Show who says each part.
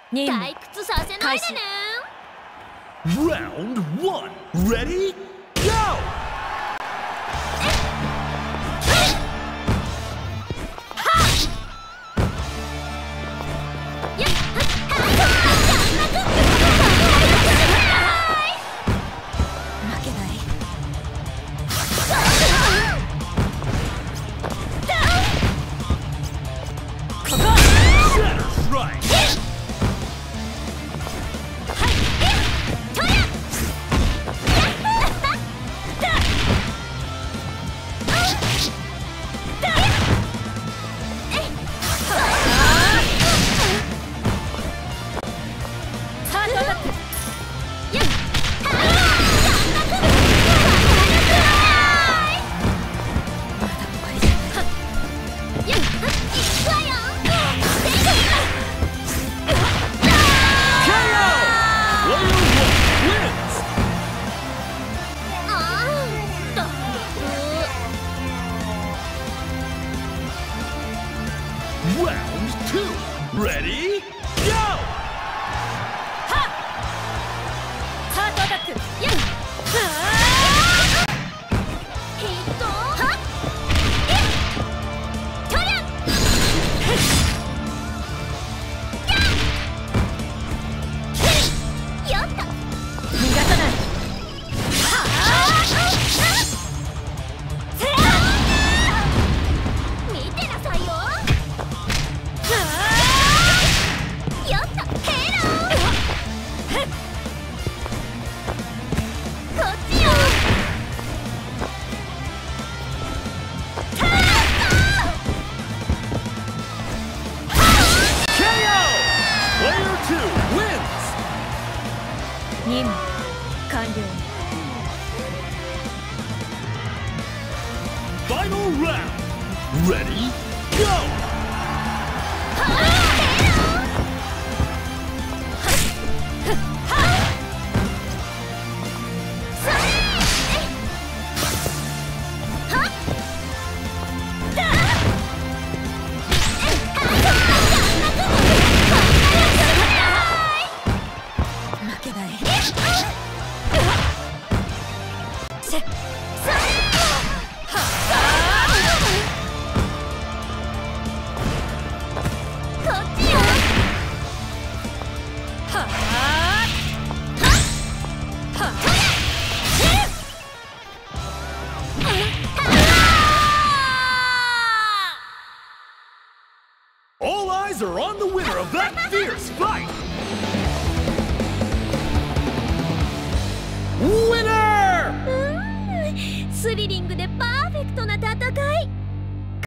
Speaker 1: 退屈させないでね。
Speaker 2: Round 1 Ready Go! Round 2 Ready Go!
Speaker 1: ハートアタック。ヒット。トラ。よっと。逃がさない。見てなさいよ。よっと。ヘロー。こっちよ。
Speaker 2: KO! Player 2 wins!
Speaker 1: 任務完了。
Speaker 2: Final round Ready Go!
Speaker 1: 負けない。こっちよ。
Speaker 2: All eyes are on the winner of that fierce fight! Winner!
Speaker 1: スリリングで